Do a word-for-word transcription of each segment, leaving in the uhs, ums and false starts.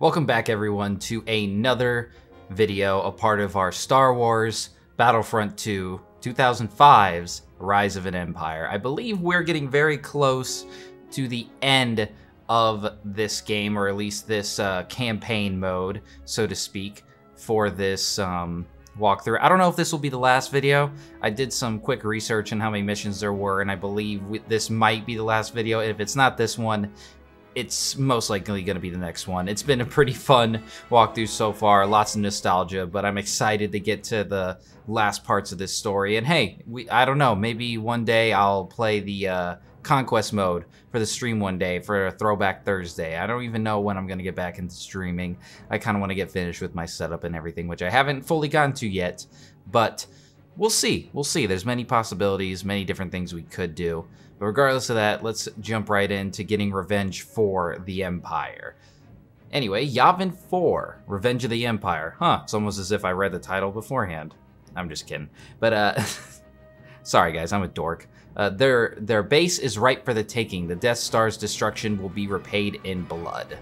Welcome back everyone to another video, a part of our Star Wars Battlefront two two thousand five's Rise of an Empire. I believe we're getting very close to the end of this game, or at least this uh, campaign mode, so to speak, for this um, walkthrough. I don't know if this will be the last video. I did some quick research on how many missions there were, and I believe we, this might be the last video. If it's not this one, it's most likely going to be the next one. It's been a pretty fun walkthrough so far, lots of nostalgia, but I'm excited to get to the last parts of this story. And hey, we I don't know, maybe one day I'll play the uh, Conquest mode for the stream one day for a Throwback Thursday. I don't even know when I'm going to get back into streaming. I kind of want to get finished with my setup and everything, which I haven't fully gotten to yet, but we'll see. We'll see. There's many possibilities, many different things we could do. But regardless of that, let's jump right into getting revenge for the Empire. Anyway, Yavin four, Revenge of the Empire. Huh, it's almost as if I read the title beforehand. I'm just kidding. But, uh, sorry guys, I'm a dork. Uh, their, their base is ripe for the taking. The Death Star's destruction will be repaid in blood.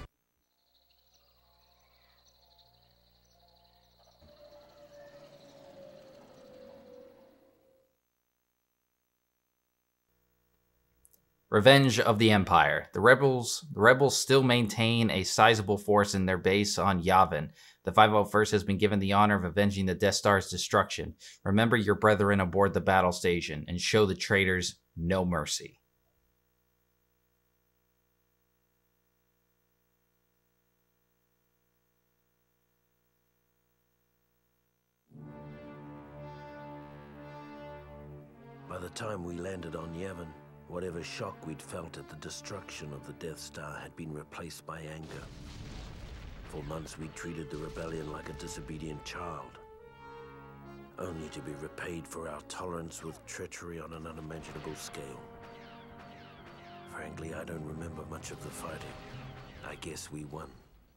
Revenge of the Empire. The rebels the rebels still maintain a sizable force in their base on Yavin. The five oh first has been given the honor of avenging the Death Star's destruction. Remember your brethren aboard the battle station and show the traitors no mercy. By the time we landed on Yavin, whatever shock we'd felt at the destruction of the Death Star had been replaced by anger. For months we'd treated the rebellion like a disobedient child, only to be repaid for our tolerance with treachery on an unimaginable scale. Frankly, I don't remember much of the fighting. I guess we won.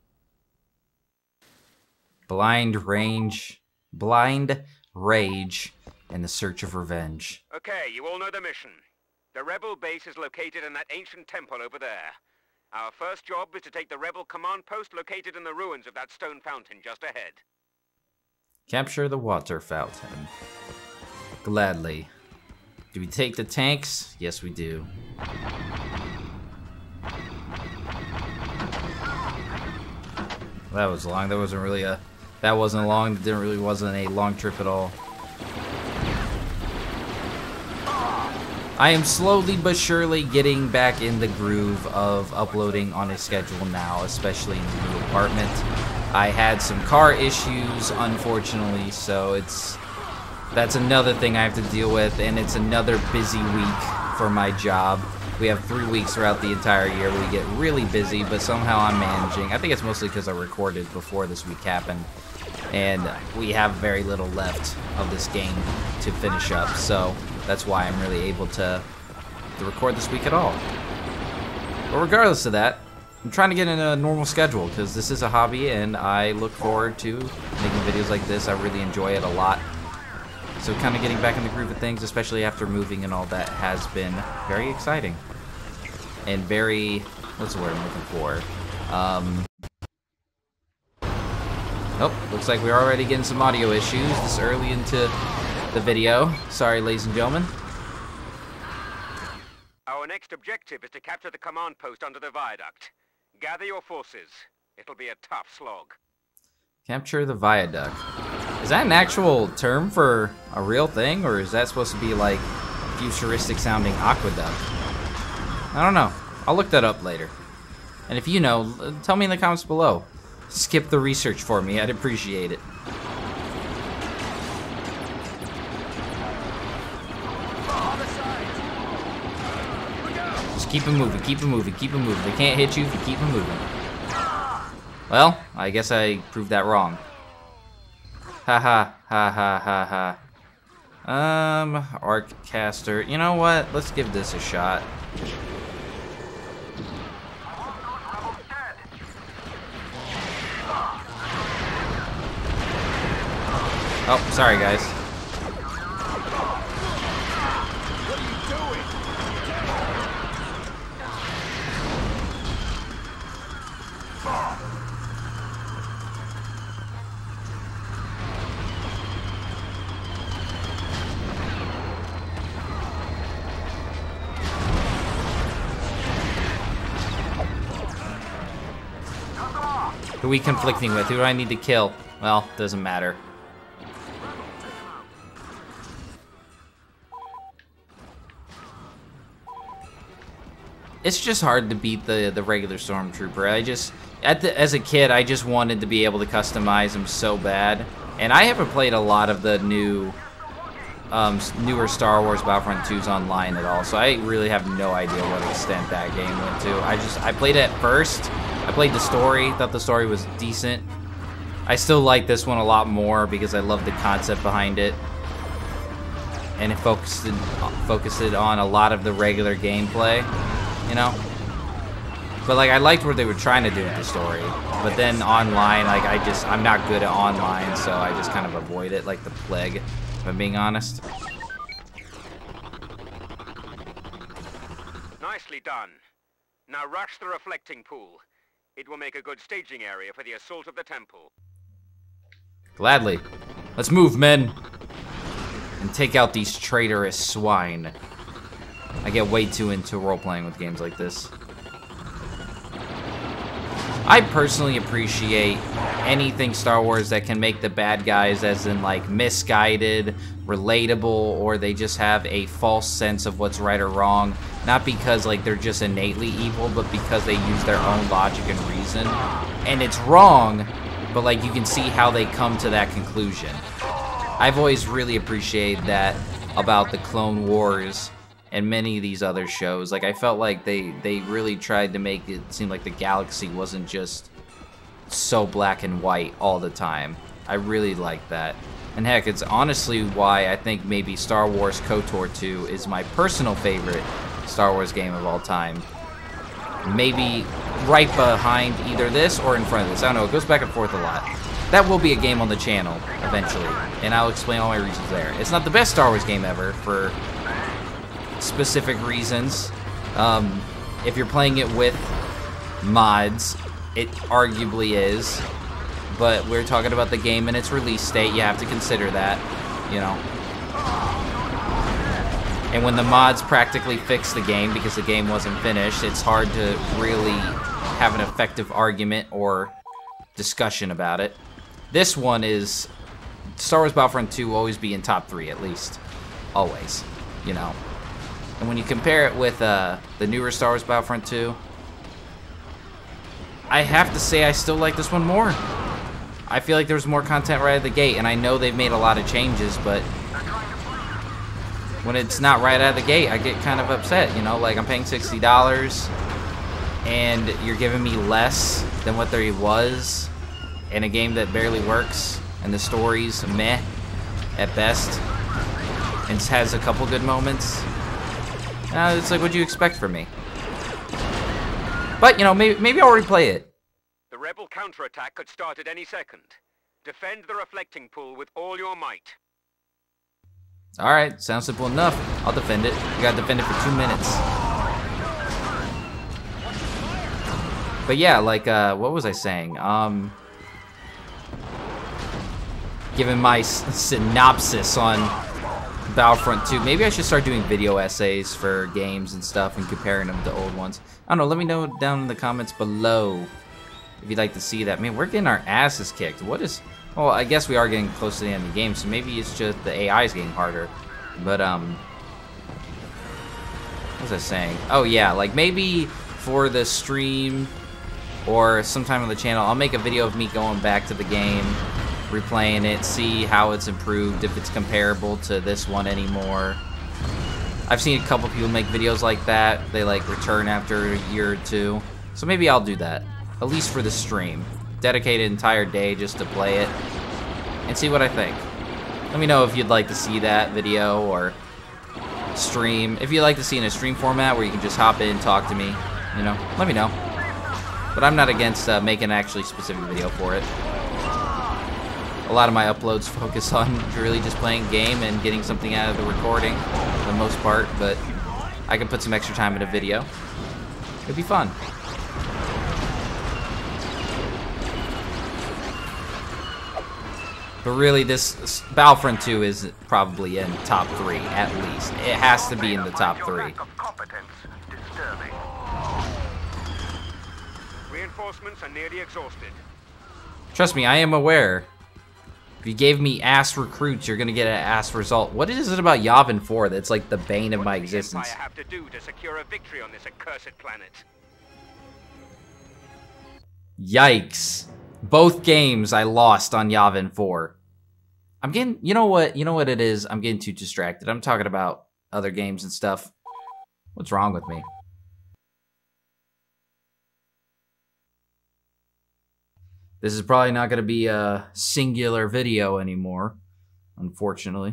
Blind range, blind rage, and the search of revenge. Okay, you all know the mission. The rebel base is located in that ancient temple over there. Our first job is to take the rebel command post located in the ruins of that stone fountain just ahead. Capture the water fountain. Gladly. Do we take the tanks? Yes, we do. That was long. That wasn't really a... That wasn't long. It didn't really wasn't a long trip at all. I am slowly but surely getting back in the groove of uploading on a schedule now, especially in the new apartment. I had some car issues, unfortunately, so it's that's another thing I have to deal with, and it's another busy week for my job. We have three weeks throughout the entire year where we get really busy, but somehow I'm managing. I think it's mostly because I recorded before this week happened, and we have very little left of this game to finish up, so that's why I'm really able to, to record this week at all. But regardless of that, I'm trying to get in a normal schedule because this is a hobby and I look forward to making videos like this. I really enjoy it a lot. So kind of getting back in the groove of things, especially after moving and all that, has been very exciting. And very, what's the word I'm looking for? Um, oh, looks like we're already getting some audio issues this early into the video. Sorry, ladies and gentlemen. Our next objective is to capture the command post under the viaduct. Gather your forces. It'll be a tough slog. Capture the viaduct. Is that an actual term for a real thing, or is that supposed to be like futuristic sounding aqueduct? I don't know. I'll look that up later. And if you know, tell me in the comments below. Skip the research for me. I'd appreciate it. Keep them moving, keep them moving, keep them moving. They can't hit you if you keep them moving. Well, I guess I proved that wrong. Ha ha, ha ha ha ha. Um, Arccaster. You know what? Let's give this a shot. Oh, sorry guys. Who are we conflicting with? Who do I need to kill? Well, doesn't matter. It's just hard to beat the the regular Stormtrooper. I just, at the, as a kid, I just wanted to be able to customize him so bad. And I haven't played a lot of the new, um, newer Star Wars Battlefront twos online at all, so I really have no idea what extent that game went to. I just, I played it first. I played the story, thought the story was decent. I still like this one a lot more because I love the concept behind it. And it focused, focused it on a lot of the regular gameplay, you know? But like, I liked what they were trying to do with the story. But then online, like, I just, I'm not good at online, so I just kind of avoid it like the plague, if I'm being honest. Nicely done. Now rush the reflecting pool. It will make a good staging area for the assault of the temple. Gladly. Let's move, men. And take out these traitorous swine. I get way too into role-playing with games like this. I personally appreciate anything Star Wars that can make the bad guys, as in like misguided, relatable, or they just have a false sense of what's right or wrong. Not because like they're just innately evil, but because they use their own logic and reason. And it's wrong, but like you can see how they come to that conclusion. I've always really appreciated that about the Clone Wars and many of these other shows. Like, I felt like they, they really tried to make it seem like the galaxy wasn't just so black and white all the time. I really like that. And heck, it's honestly why I think maybe Star Wars KOTOR two is my personal favorite Star Wars game of all time. Maybe right behind either this or in front of this. I don't know, it goes back and forth a lot. That will be a game on the channel eventually, and I'll explain all my reasons there. It's not the best Star Wars game ever for specific reasons. Um, if you're playing it with mods, it arguably is, but we're talking about the game and its release date. You have to consider that, you know. And when the mods practically fix the game because the game wasn't finished, it's hard to really have an effective argument or discussion about it. This one is, Star Wars Battlefront two will always be in top three at least. Always, you know. And when you compare it with uh, the newer Star Wars Battlefront two, I have to say I still like this one more. I feel like there's more content right out of the gate, and I know they've made a lot of changes, but when it's not right out of the gate, I get kind of upset, you know? Like, I'm paying sixty dollars, and you're giving me less than what there was in a game that barely works, and the story's meh at best, and has a couple good moments. Uh, it's like, what'd you expect from me? But, you know, maybe, maybe I'll replay it. The rebel counterattack could start at any second. Defend the reflecting pool with all your might. Alright, sounds simple enough. I'll defend it. You gotta defend it for two minutes. But yeah, like, uh, what was I saying? Um, giving my s synopsis on Battlefront two. Maybe I should start doing video essays for games and stuff and comparing them to old ones. I don't know, let me know down in the comments below if you'd like to see that. Man, we're getting our asses kicked. What is... Well, I guess we are getting close to the end of the game, so maybe it's just the A I is getting harder. But, um... what was I saying? Oh, yeah, like, maybe for the stream or sometime on the channel, I'll make a video of me going back to the game, replaying it, see how it's improved, if it's comparable to this one anymore. I've seen a couple people make videos like that. They like return after a year or two. So maybe I'll do that, at least for the stream. Dedicate an entire day just to play it and see what I think. Let me know if you'd like to see that video or stream. If you'd like to see in a stream format where you can just hop in, talk to me, you know, let me know. But I'm not against uh, making an actually specific video for it. A lot of my uploads focus on really just playing game and getting something out of the recording for the most part, but I can put some extra time in a video. It'd be fun. But really, this Battlefront two is probably in top three, at least. It has to be in the top three. Reinforcements are nearly exhausted. Trust me, I am aware. If you gave me ass recruits, you're gonna get an ass result. What is it about Yavin four that's like the bane of my existence? What does the Empire have to do to secure a victory on this accursed planet? Yikes. Both games I lost on Yavin four. I'm getting, you know what, you know what it is? I'm getting too distracted. I'm talking about other games and stuff. What's wrong with me? This is probably not going to be a singular video anymore, unfortunately.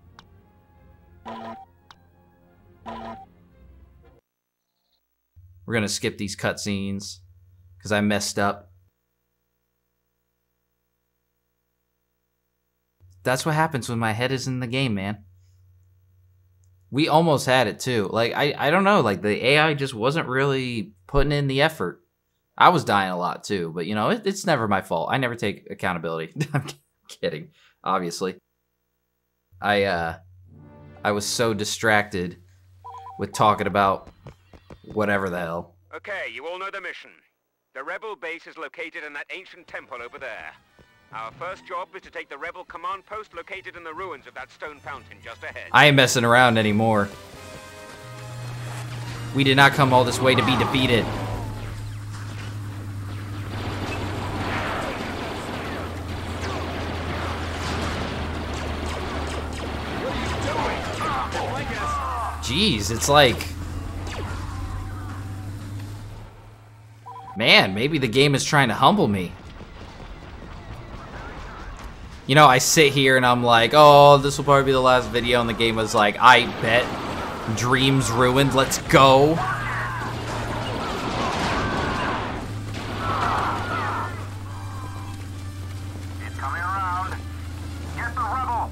We're going to skip these cutscenes because I messed up. That's what happens when my head is in the game, man. We almost had it too. Like, I, I don't know, like the A I just wasn't really putting in the effort. I was dying a lot too, but you know, it, it's never my fault. I never take accountability. I'm kidding, obviously. I, uh, I was so distracted with talking about whatever the hell. Okay, you all know the mission. The Rebel base is located in that ancient temple over there. Our first job is to take the Rebel command post located in the ruins of that stone fountain just ahead. I ain't messing around anymore. We did not come all this way to be defeated. Jeez, it's like... Man, maybe the game is trying to humble me. You know, I sit here and I'm like, oh, this will probably be the last video, and the game was like, I bet. Dreams ruined, let's go. It's coming around. Get the Rebel.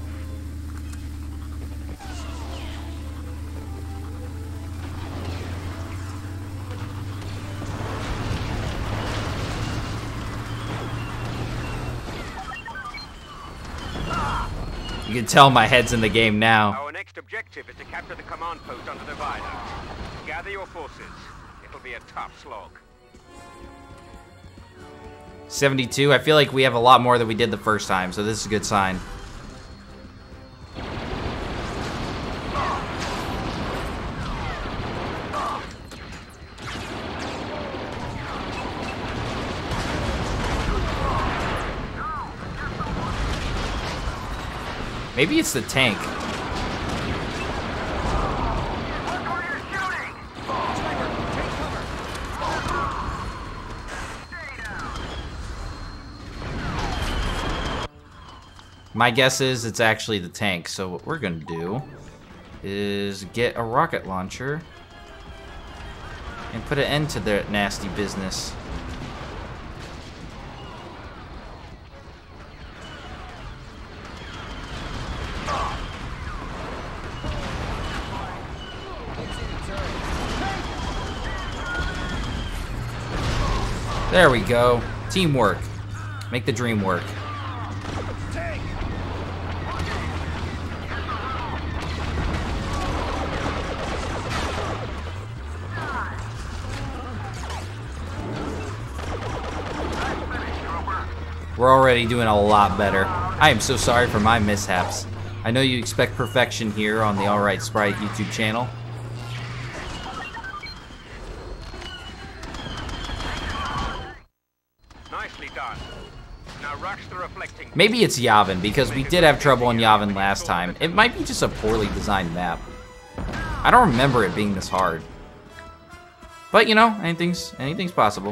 You can tell my head's in the game now. Our next objective is to capture the command post under the viaduct. Gather your forces. It'll be a tough slog. seventy-two, I feel like we have a lot more than we did the first time, so this is a good sign. Maybe it's the tank. My guess is it's actually the tank, so what we're gonna do is get a rocket launcher and put an end to their nasty business. There we go. Teamwork. Make the dream work. We're already doing a lot better. I am so sorry for my mishaps. I know you expect perfection here on the Alright Sprite YouTube channel. Nicely done. Now rush the reflecting. Maybe it's Yavin, because we did have trouble on Yavin last time. It might be just a poorly designed map. I don't remember it being this hard. But you know, anything's anything's possible.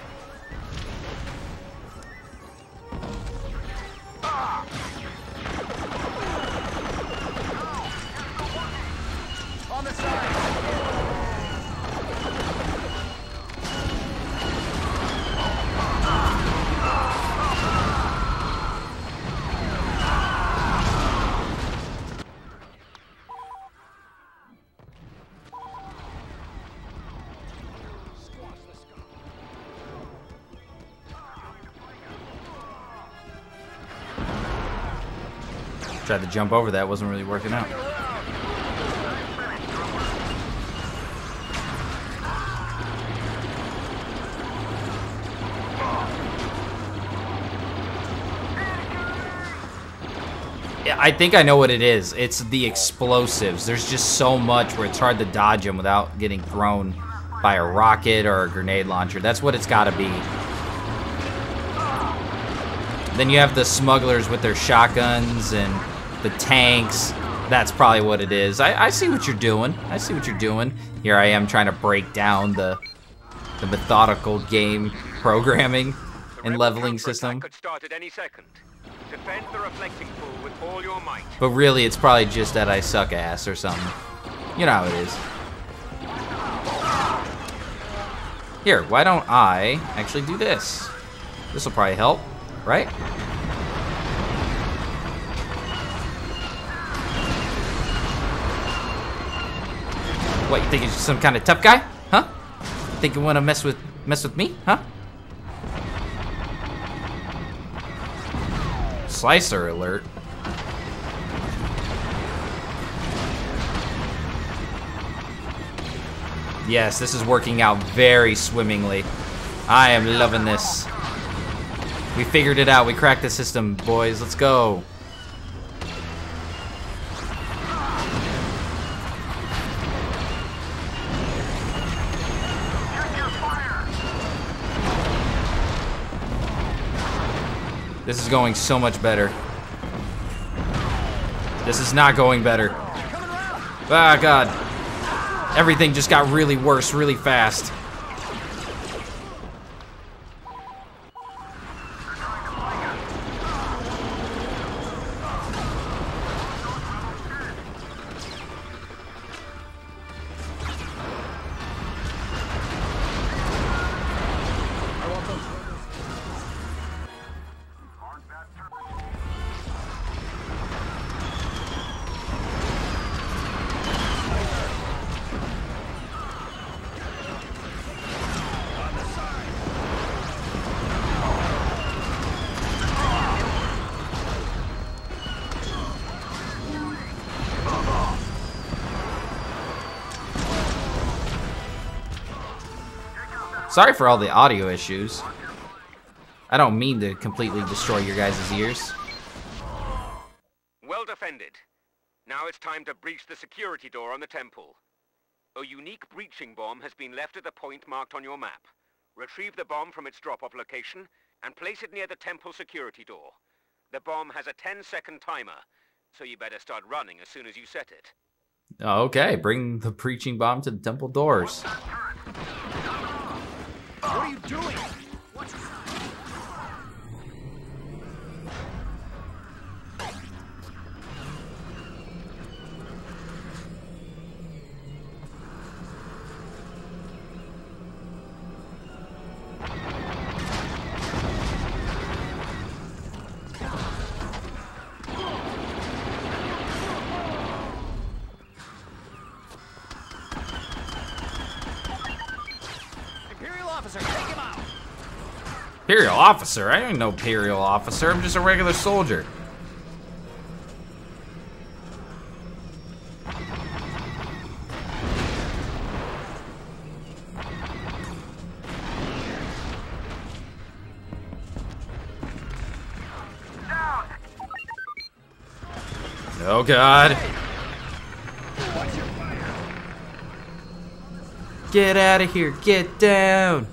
Tried to jump over that, wasn't really working out. I think I know what it is. It's the explosives. There's just so much where it's hard to dodge them without getting thrown by a rocket or a grenade launcher. That's what it's got to be. Then you have the smugglers with their shotguns and the tanks. That's probably what it is. I, I see what you're doing. I see what you're doing. Here I am trying to break down the the methodical game programming and leveling system. Could start at any second. Defend the reflecting pool with all your might. But really, it's probably just that I suck ass or something. You know how it is. Here, why don't I actually do this? This will probably help, right? What, you think you're some kind of tough guy? Huh? Think you want to mess with mess with me? Huh? Slicer alert. Yes, this is working out very swimmingly. I am loving this. We figured it out. We cracked the system, boys. Let's go. This is going so much better. This is not going better. Ah, God. Everything just got really worse really fast. Sorry for all the audio issues. I don't mean to completely destroy your guys' ears. Well defended. Now it's time to breach the security door on the temple. A unique breaching bomb has been left at the point marked on your map. Retrieve the bomb from its drop-off location and place it near the temple security door. The bomb has a ten second timer, so you better start running as soon as you set it. Okay, bring the breaching bomb to the temple doors. What are you doing? What's Imperial officer? I ain't no Imperial officer. I'm just a regular soldier. Oh God. Get out of here. Get down.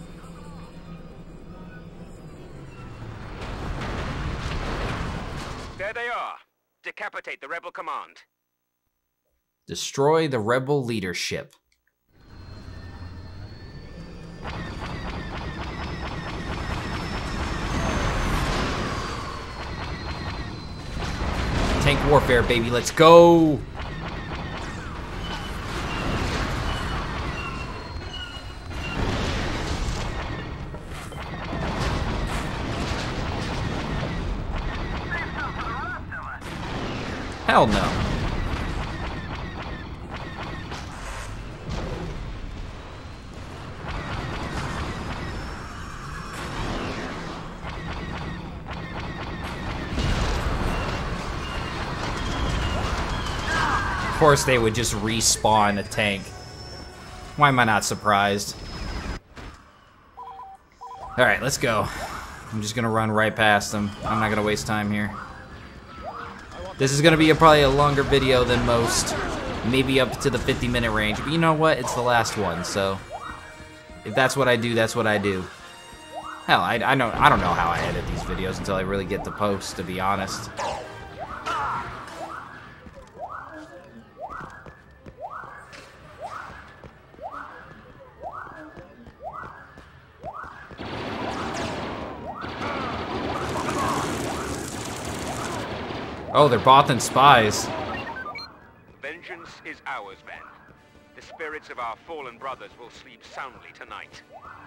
There they are. Decapitate the rebel command. Destroy the rebel leadership. Tank warfare, baby. Let's go. Hell no. Of course they would just respawn a tank. Why am I not surprised? Alright, let's go. I'm just gonna run right past them. I'm not gonna waste time here. This is gonna be a, probably a longer video than most, maybe up to the fifty minute range. But you know what? It's the last one, so if that's what I do, that's what I do. Hell, I, I know I don't know how I edit these videos until I really get to post, to be honest. Oh, they're Bothan spies. Vengeance is ours, men. The spirits of our fallen brothers will sleep soundly tonight.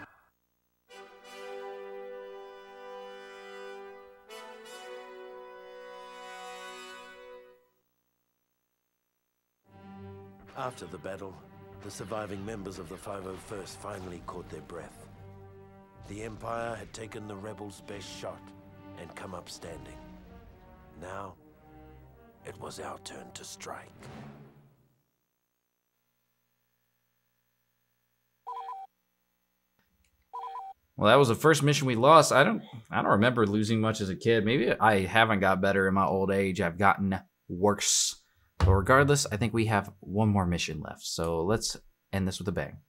After the battle, the surviving members of the five oh first finally caught their breath. The Empire had taken the rebels' best shot and come up standing. Now, it was our turn to strike. Well, that was the first mission we lost. I don't I don't remember losing much as a kid. Maybe I haven't got better in my old age. I've gotten worse. But regardless, I think we have one more mission left. So let's end this with a bang.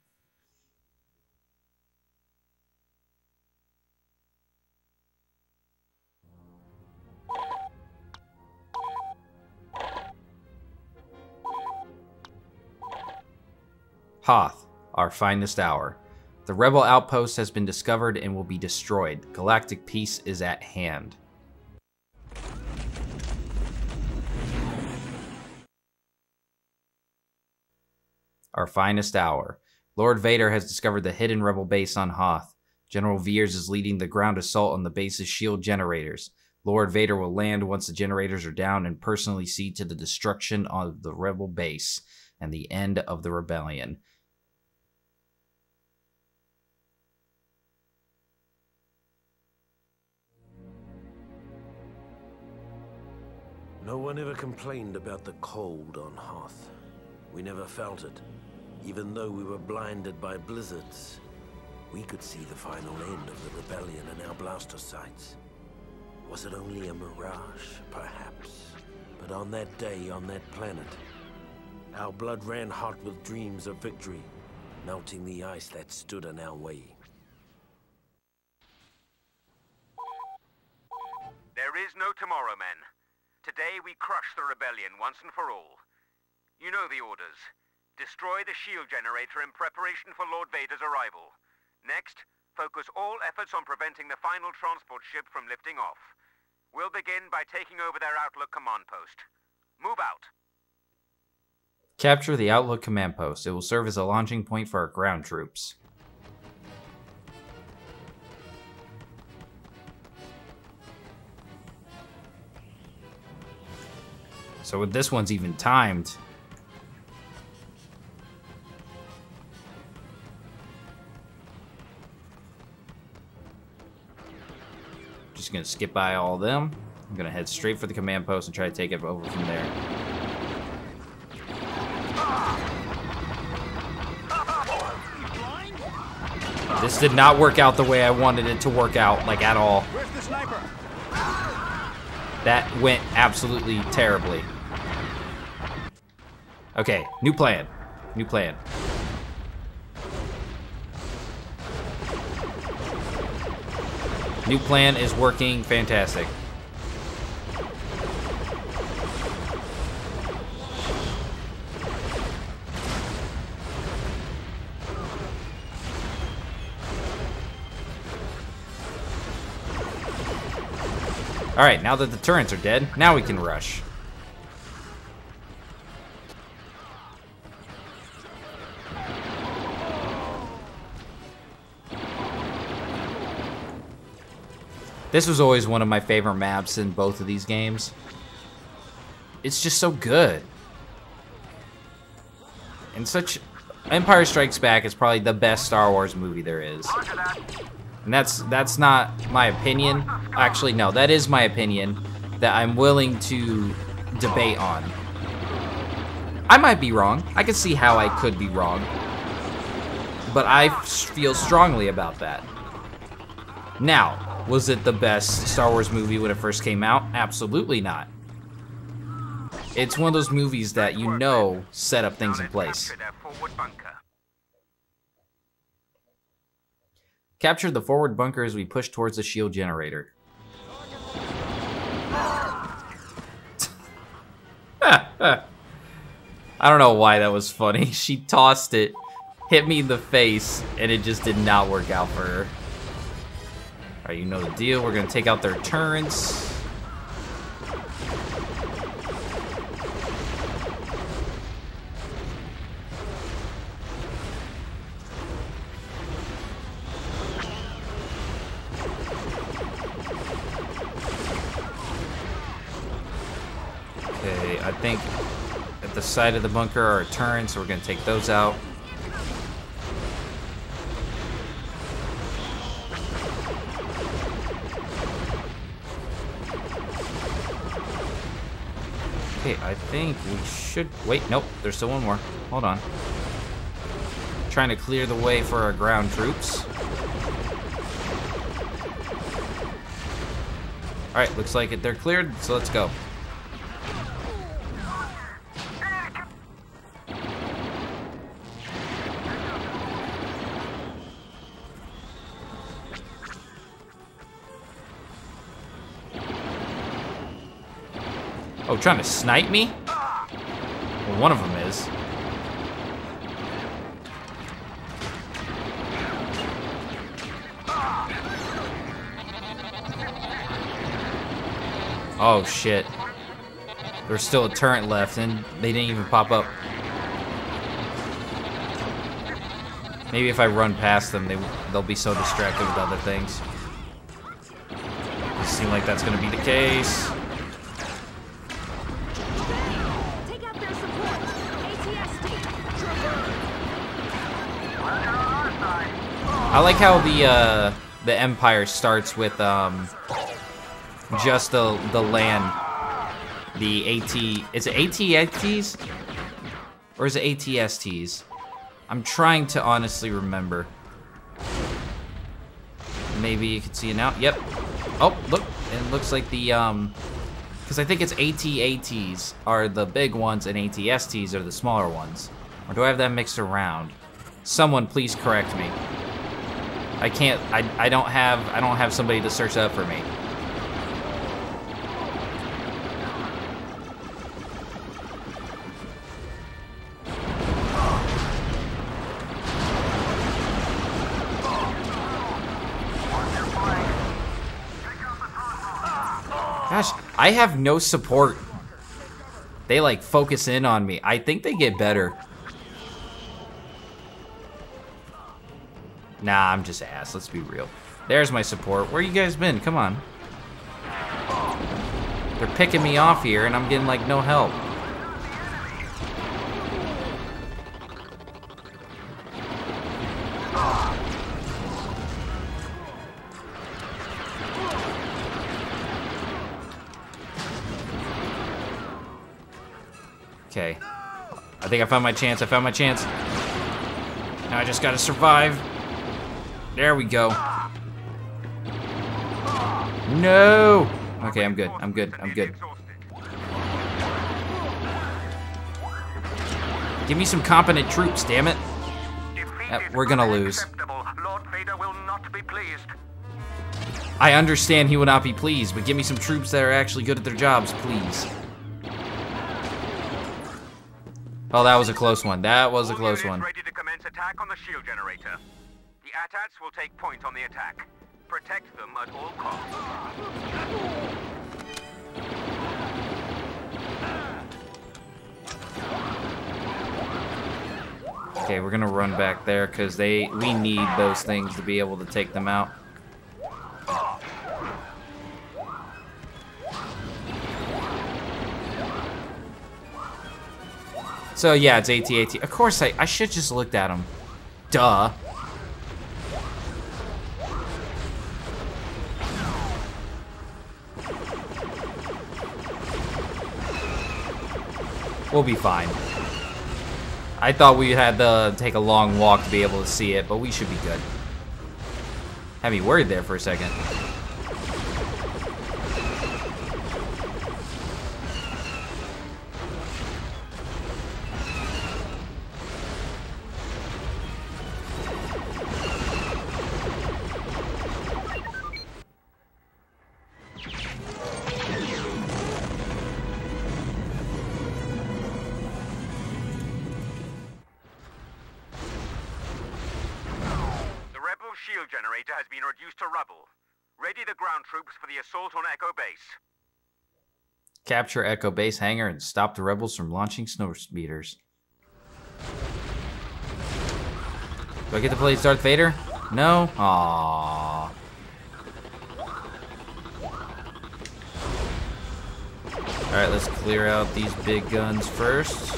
Hoth, our finest hour. The rebel outpost has been discovered and will be destroyed. Galactic peace is at hand. Our finest hour. Lord Vader has discovered the hidden rebel base on Hoth. General Veers is leading the ground assault on the base's shield generators. Lord Vader will land once the generators are down and personally see to the destruction of the rebel base and the end of the rebellion. No one ever complained about the cold on Hoth. We never felt it. Even though we were blinded by blizzards, we could see the final end of the rebellion in our blaster sights. Was it only a mirage, perhaps? But on that day, on that planet, our blood ran hot with dreams of victory, melting the ice that stood in our way. There is no tomorrow, men. Today we crush the rebellion once and for all. You know the orders. Destroy the shield generator in preparation for Lord Vader's arrival. Next, focus all efforts on preventing the final transport ship from lifting off. We'll begin by taking over their Outlook command post. Move out. Capture the Outlook command post. It will serve as a launching point for our ground troops. So this one's even timed. Just gonna skip by all of them. I'm gonna head straight for the command post and try to take it over from there. This did not work out the way I wanted it to work out, like at all. Where's the sniper? That went absolutely terribly. Okay, new plan. New plan. New plan is working fantastic. Alright, now that the turrets are dead, now we can rush. This was always one of my favorite maps in both of these games. It's just so good. And such... Empire Strikes Back is probably the best Star Wars movie there is. And that's that's not my opinion. Actually, no, that is my opinion that I'm willing to debate on. I might be wrong. I can see how I could be wrong. But I feel strongly about that. Now, was it the best Star Wars movie when it first came out? Absolutely not. it's one of those movies that you know set up things in place. Capture the forward bunker as we push towards the shield generator. I don't know why that was funny. She tossed it, hit me in the face, and it just did not work out for her. Alright, you know the deal. We're gonna take out their turrets. Okay, I think at the side of the bunker are turrets, so we're gonna take those out. Okay, I think we should... Wait, nope, there's still one more. Hold on. Trying to clear the way for our ground troops. Alright, looks like it. They're cleared, so let's go. Oh, trying to snipe me? Well, one of them is. Oh, shit. There's still a turret left, and they didn't even pop up. Maybe if I run past them, they, they'll be so distracted with other things. Doesn't seem like that's gonna be the case. I like how the uh, the Empire starts with um, just the the land, the AT. Is it A T S Ts or is it A T S Ts? I'm trying to honestly remember. Maybe you can see it now. Yep. Oh, look! It looks like the um, because I think it's A T A Ts are the big ones and A T S Ts are the smaller ones. Or do I have that mixed around? Someone please correct me. I can't, I, I don't have, I don't have somebody to search that up for me. Gosh, I have no support. They like focus in on me. I think they get better. Nah, I'm just ass. Let's be real. There's my support. Where you guys been? Come on. They're picking me off here, and I'm getting, like, no help. Okay. I think I found my chance. I found my chance. Now I just gotta survive. There we go. No! Okay, I'm good. I'm good. I'm good. Give me some competent troops, damn it. Uh, we're gonna lose. I understand he will not be pleased, but give me some troops that are actually good at their jobs, please. Oh, that was a close one. That was a close one. Ready to commence attack on the shield generator. The A T A Ts will take point on the attack. Protect them at all costs. Okay, we're gonna run back there because they we need those things to be able to take them out. So yeah, it's A T A T. Of course, I I should just looked at them. Duh. We'll be fine. I thought we had to take a long walk to be able to see it, but we should be good. Had me worried there for a second. shield generator has been reduced to rubble. Ready the ground troops for the assault on Echo Base. Capture Echo Base hangar and stop the rebels from launching snow speeders. Do I get to play as Darth Vader? No? Aww. Alright, let's clear out these big guns first.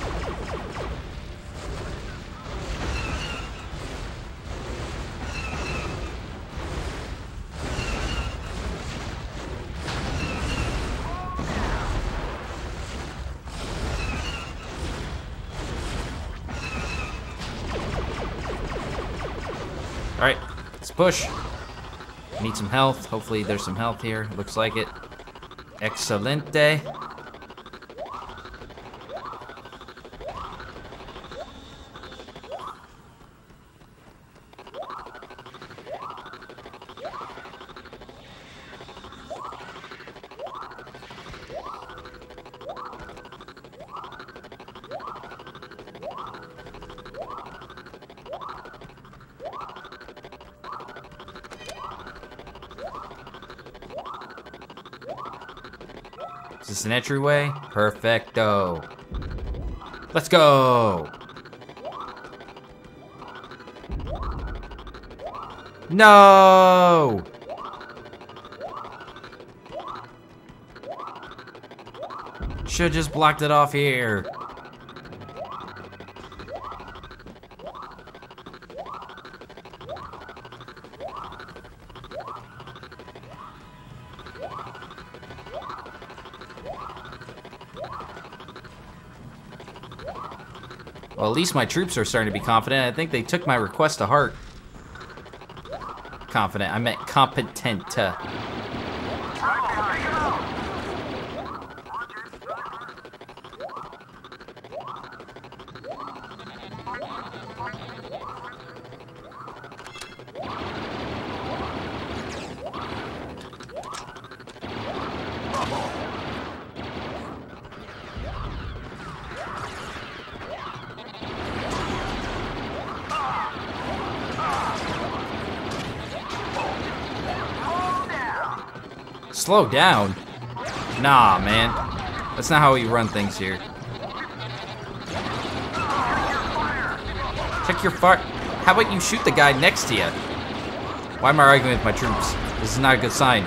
Alright, let's push. Need some health. Hopefully there's some health here. Looks like it. Excelente. Is this an entryway? Perfecto. Let's go. No. Should've just blocked it off here. Well, at least my troops are starting to be confident. I think they took my request to heart. Confident. I meant competent. Uh, Slow down? Nah, man. That's not how we run things here. Check your fire. How about you shoot the guy next to you? Why am I arguing with my troops? This is not a good sign.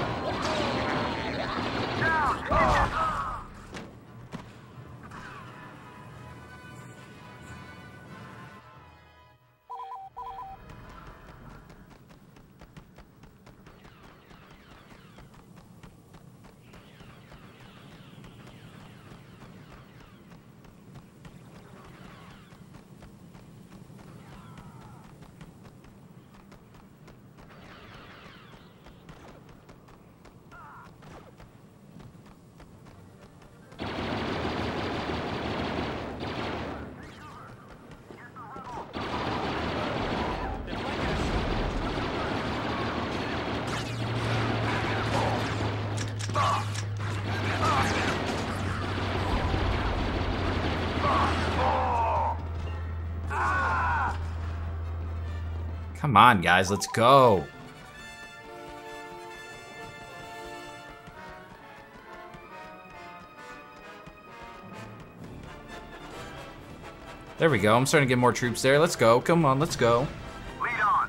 Come on, guys, let's go. There we go. I'm starting to get more troops there. Let's go. Come on, let's go. Lead on.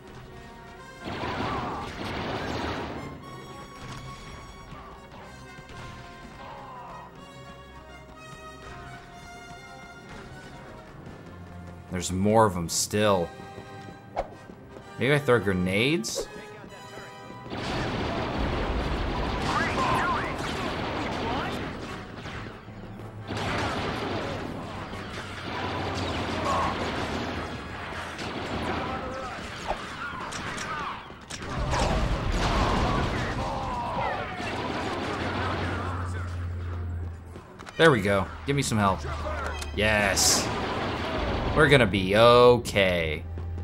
There's more of them still. Maybe I throw grenades? There we go. Give me some help. Yes. We're gonna be okay.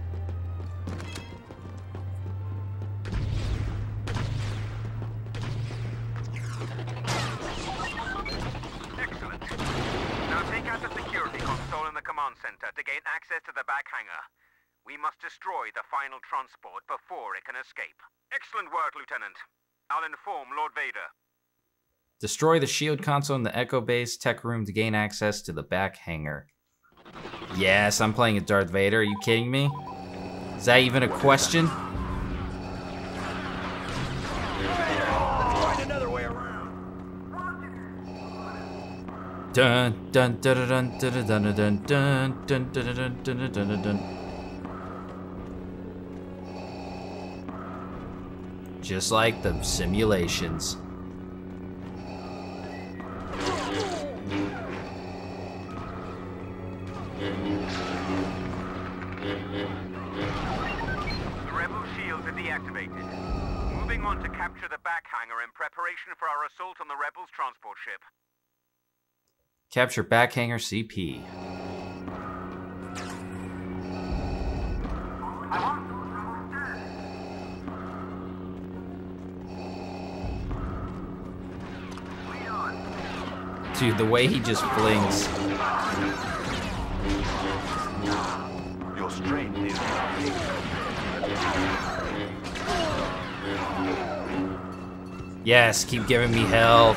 Excellent. Now take out the security console in the command center to gain access to the back hangar. We must destroy the final transport before it can escape. Excellent work, Lieutenant. I'll inform Lord Vader. Destroy the shield console in the Echo Base tech room to gain access to the back hangar. Yes, I'm playing as Darth Vader. Are you kidding me? Is that even a question? Find another way around. Dun dun dun dun dun dun dun dun dun dun dun dun dun dun. Just like the simulations. The rebel shields are deactivated. Moving on to capture the back hangar in preparation for our assault on the rebels' transport ship. Capture back hangar C P. Dude, the way he just flings. Your strength is Yes, keep giving me health.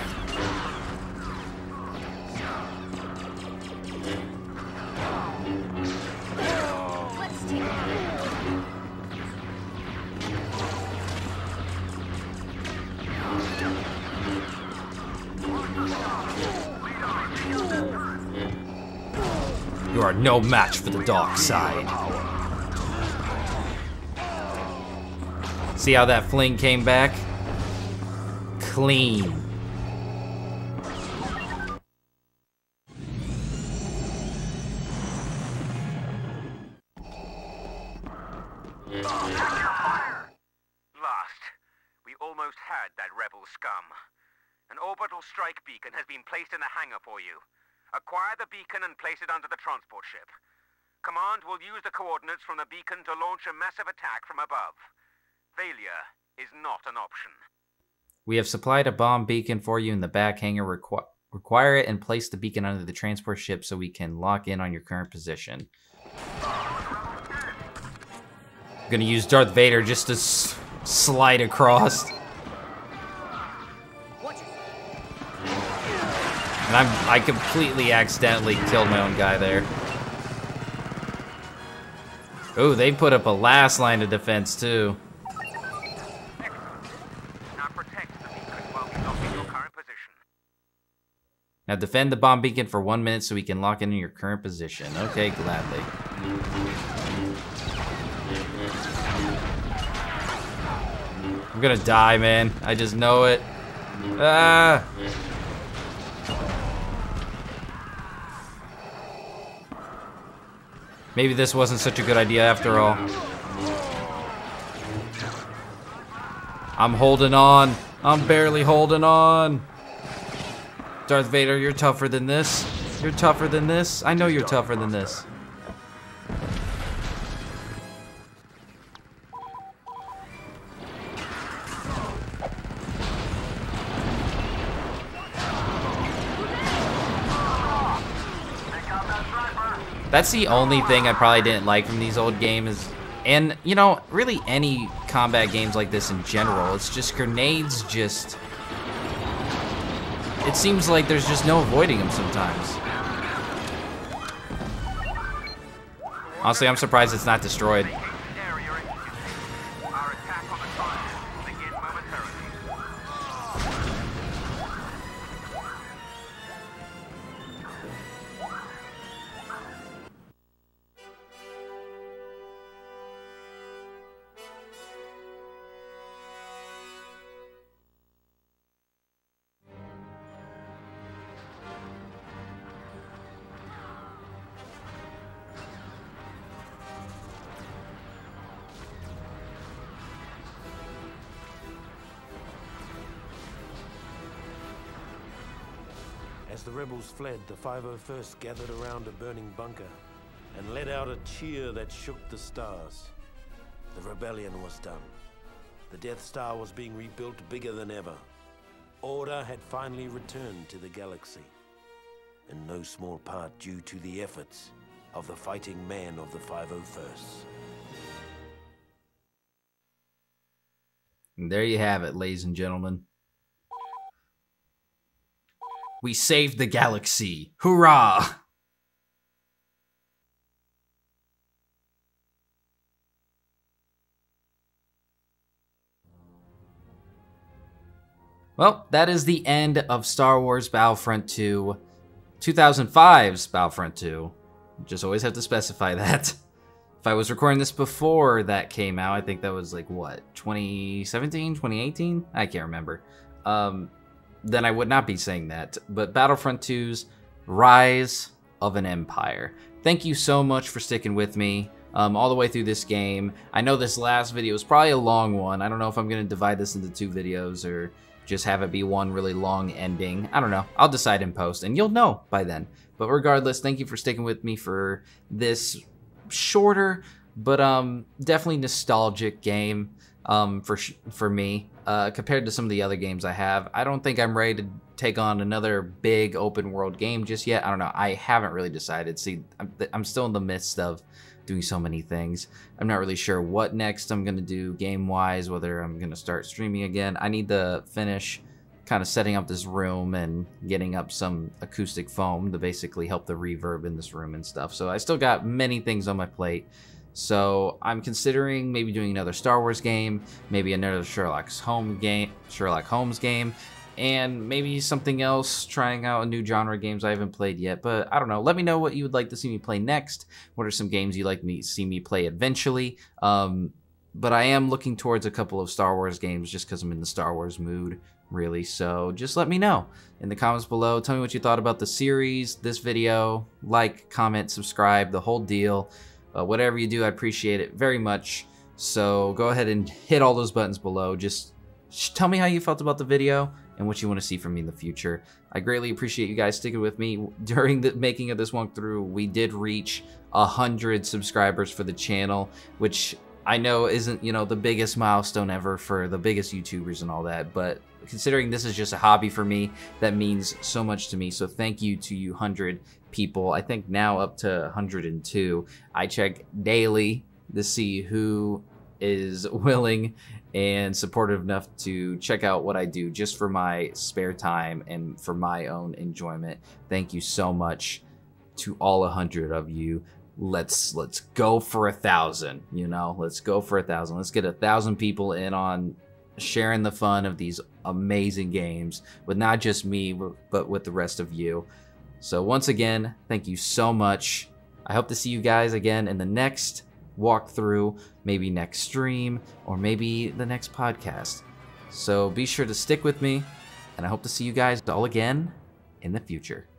You are no match for the dark side. See how that fling came back? Clean. Lost. We almost had that rebel scum. An orbital strike beacon has been placed in the hangar for you. Acquire the beacon and place it under the transport ship. Command will use the coordinates from the beacon to launch a massive attack from above. Failure is not an option. We have supplied a bomb beacon for you in the back hangar. Requ require it and place the beacon under the transport ship so we can lock in on your current position. I'm gonna use Darth Vader just to s slide across. And I'm, I completely accidentally killed my own guy there. Oh, they put up a last line of defense too. Now protect the beacon while we lock in your current position. Now defend the bomb beacon for one minute so we can lock in your current position. Okay, gladly. I'm gonna die, man. I just know it. Ah! Maybe this wasn't such a good idea after all. I'm holding on. I'm barely holding on. Darth Vader, you're tougher than this. You're tougher than this. I know you're tougher than this. That's the only thing I probably didn't like from these old games. And, you know, really any combat games like this in general, it's just grenades just... It seems like there's just no avoiding them sometimes. Honestly, I'm surprised it's not destroyed. Our attack on the target will begin momentarily. As the rebels fled, the five oh first gathered around a burning bunker and let out a cheer that shook the stars. The rebellion was done. The Death Star was being rebuilt bigger than ever. Order had finally returned to the galaxy, in no small part due to the efforts of the fighting men of the five oh first. And there you have it, ladies and gentlemen. We saved the galaxy. Hurrah! Well, that is the end of Star Wars Battlefront two, two thousand five's Battlefront two. Just always have to specify that. If I was recording this before that came out, I think that was like, what, twenty seventeen, twenty eighteen? I can't remember. Um, then I would not be saying that. But Battlefront two's Rise of an Empire. Thank you so much for sticking with me um, all the way through this game. I know this last video is probably a long one. I don't know if I'm going to divide this into two videos or just have it be one really long ending. I don't know. I'll decide in post, and you'll know by then. But regardless, thank you for sticking with me for this shorter, but um, definitely nostalgic game um, for sh for me uh, compared to some of the other games I have. I don't think I'm ready to take on another big open world game just yet. I don't know. I haven't really decided. See, I'm, I'm still in the midst of doing so many things. I'm not really sure what next I'm going to do game-wise, whether I'm going to start streaming again. I need to finish kind of setting up this room and getting up some acoustic foam to basically help the reverb in this room and stuff. So I still got many things on my plate. So I'm considering maybe doing another Star Wars game, maybe another Sherlock Holmes game, Sherlock Holmes game, and maybe something else, trying out a new genre of games I haven't played yet. But I don't know. Let me know what you would like to see me play next. What are some games you'd like me to see me play eventually? Um, but I am looking towards a couple of Star Wars games just because I'm in the Star Wars mood, really. So just let me know in the comments below. Tell me what you thought about the series, this video. Like, comment, subscribe, the whole deal. Uh, whatever you do, I appreciate it very much. So go ahead and hit all those buttons below. Just tell me how you felt about the video and what you want to see from me in the future. I greatly appreciate you guys sticking with me. During the making of this walkthrough, we did reach one hundred subscribers for the channel, which I know isn't, you know, the biggest milestone ever for the biggest YouTubers and all that, but considering this is just a hobby for me, that means so much to me. So thank you to you one hundred people. I think now up to one hundred two. I check daily to see who is willing and supportive enough to check out what I do just for my spare time and for my own enjoyment. Thank you so much to all one hundred of you. Let's let's go for a thousand, you know, let's go for a thousand. Let's get a thousand people in on sharing the fun of these amazing games with not just me, but with the rest of you. So once again, thank you so much. I hope to see you guys again in the next walkthrough, maybe next stream, or maybe the next podcast. So be sure to stick with me, and I hope to see you guys all again in the future.